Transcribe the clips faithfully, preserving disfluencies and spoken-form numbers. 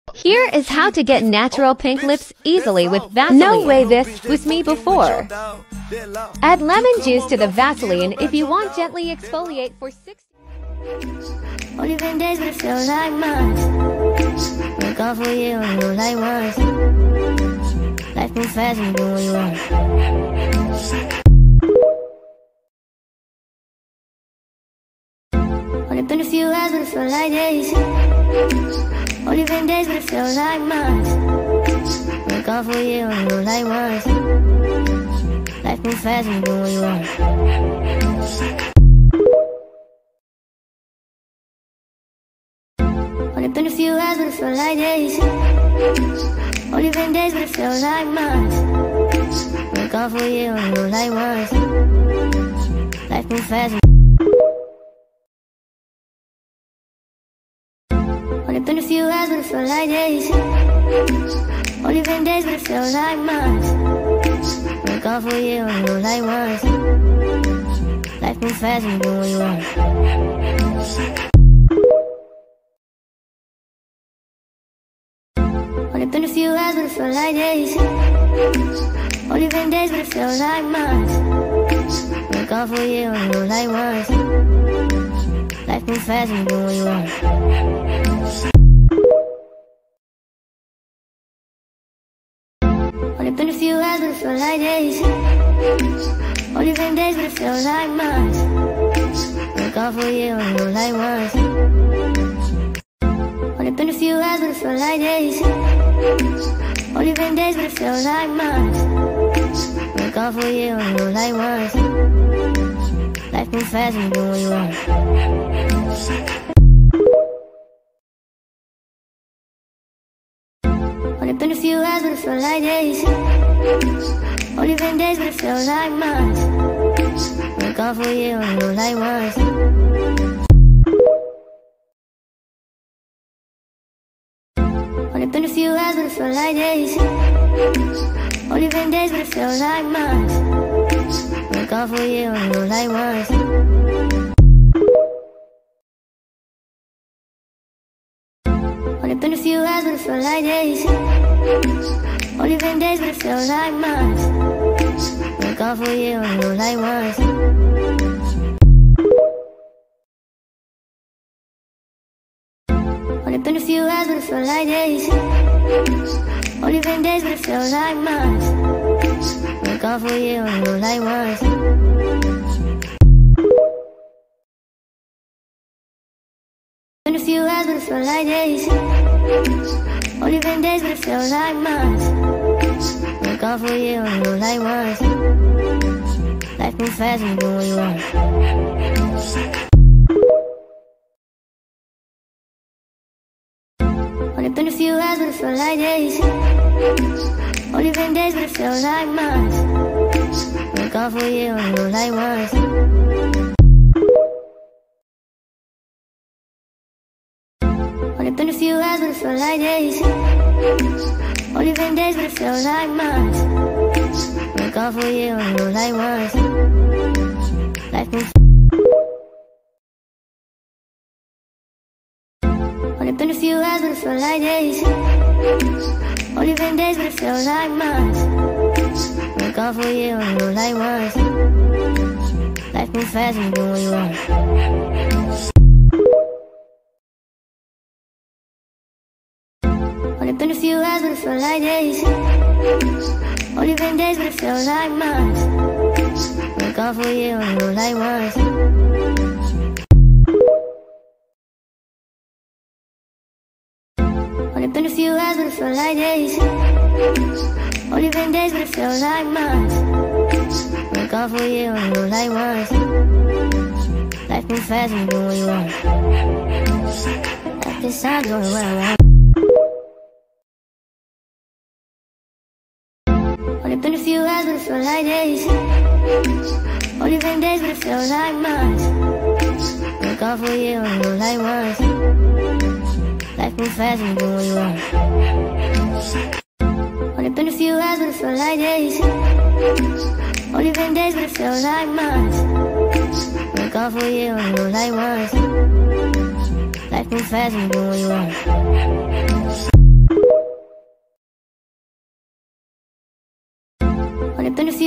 Here is how to get natural pink lips easily with Vaseline. No way this was me before. Add lemon juice to the Vaseline if you want gently exfoliate for six. Only been days, but it feels like months. Been gone for a year and you like once. Life moves fast and you do what you want. Only been a few hours, but it feels like days. Only been days, but it feels like months. Been gone for a year and you like once. Life moves fast and you do what you want. Only been a few hours, but it feels like days. Only been days, but it feels like months. Been gone for a year and you like once. Life moves fast. Only been a few hours, but it feels like days. Only been days, but it feels like months. Been gone for a year and you like once. Life moves fast and you do what you want. Only been a few hours, but it feels like days. Only been days, but it feels like months. Been gone for a year and you like once. Life moves fast and you do what you want. Only been a few hours, but it feels like days. Only been days, but it feels like months. Been gone for a year and you like once. Only been a few hours, but it feels like days. Only been days, but it feels like months. Been gone for a year and you like once. Life moves fast and you do what you want. Only been a few hours, but it feels like days. Only been days, but it feels like months. Been gone for a year and you like once. Only been a few hours, but it feels like days. Only been days, but it feels like months. Been gone for a year and you like once. Only been a few hours, but it feels like days. Only been days, but it feels like months. Been gone for a year and you like once. Only been a few hours, but it feels like days. Only been days, but it feels like months. Been gone for a year and you like once. Been a few hours, but it feels like days. Only been days, but it feels like months. Been gone for a year and you like once. Life moves fast and you do what you want. Only been a few hours, but it feels like days. Only been days, but it feels like months. Been gone for a year and you like once. Only been a few hours, but it feels like days. Only been days, but it feels like months. Been gone for a year and you like once. Life moves. Only been a few hours, but it feels like days. Only been days, but it feels like months. Been gone for a year and you like once. Life moves fast and you do what you want. Only been a few hours, but it feels like days. Only been days, but it feels like months. Been gone for a year and you like once. Only been a few hours, but it feels like days. Only been days, but it feels like months. Been gone for a year and you like once. Life moves fast and you do what you want. At this time, doing what I want. Only been a few hours, but it feels like days. Only been days, but it feels like months. Been gone for a year and you like once. Life moves fast and you do what you want. Only been a few hours, but it feels like days. Only been days, but it feels like months. Been gone for a year and you like once. Life moves fast and you do what you want.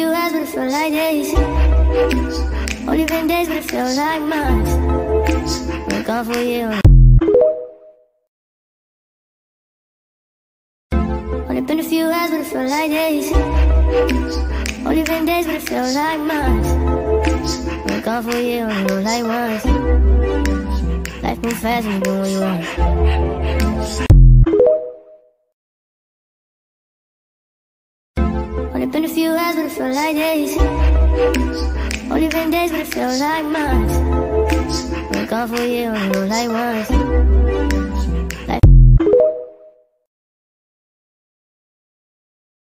few hours, but it felt like days. Only been days, but it felt like months. Been gone for a year. Only been a few hours, but it felt like days. Only been days, but it felt like months. Been gone for a year, only know like once. Life moves fast when you do what you want. Only been a few hours, but it felt like days. Only been days, but it felt like months. Been gone for a year, only know like once.